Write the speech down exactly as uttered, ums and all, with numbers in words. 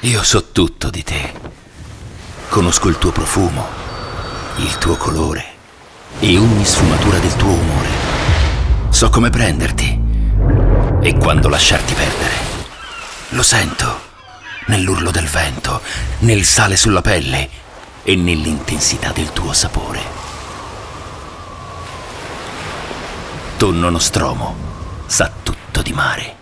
Io so tutto di te. Conosco il tuo profumo, il tuo colore e ogni sfumatura del tuo umore. So come prenderti e quando lasciarti perdere. Lo sento nell'urlo del vento, nel sale sulla pelle e nell'intensità del tuo sapore. Tonno Nostromo sa tutto di mare.